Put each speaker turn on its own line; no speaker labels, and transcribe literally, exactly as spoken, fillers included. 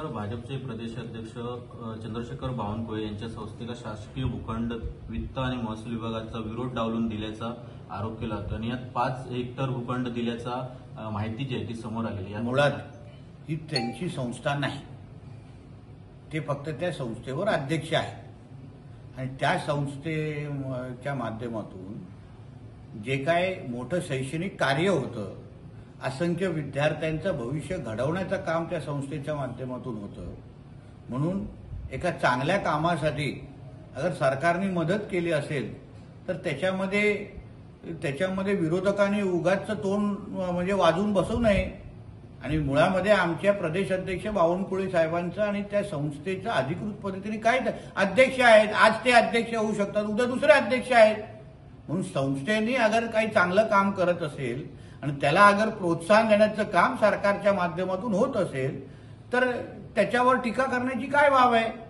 Sir, भाजपचे प्रदेशाध्यक्ष चंद्रशेखर बावनकुळे यांच्या संस्थेला शासकीय भूखंड वित्त आणि महसूल विभागाचा विरोध डावलून दिल्याचा आरोप केला होता आणि यात पाच हेक्टर भूखंड दिल्याचा माहिती जी आहे ती समोर आलेली आहे।
मुळात ही त्यांची संस्था नाही, ते फक्त त्या संस्थेवर अध्यक्ष आहेत आणि त्या संस्थेच्या माध्यमातून जे काय मोठं शैक्षणिक कार्य होतं, असंख्य विद्यार्थ्यांचं भविष्य घडवण्याचं काम त्या संस्थेच्या माध्यमातून होतं। म्हणून एका चांगल्या कामासाठी अगर सरकारने मदत केली असेल तर त्याच्यामध्ये त्याच्यामध्ये विरोधकांनी उगाच तोंड म्हणजे वाजवून बसवू नये आणि मुळामध्ये आमच्या प्रदेश अध्यक्ष बावनकुळे साहेबांचं आणि त्या संस्थेचं अधिकृत पद्धतीने काय अध्यक्ष आहेत, आज ते अध्यक्ष होऊ शकतात, उद्या दुसरे अध्यक्ष आहेत। म्हणून संस्थेने अगर काही चांगलं काम करत असेल आणि त्याला अगर प्रोत्साहन देण्याचं काम सरकारच्या माध्यमातून होत असेल तर त्याच्यावर टीका करण्याची काय बाब आहे।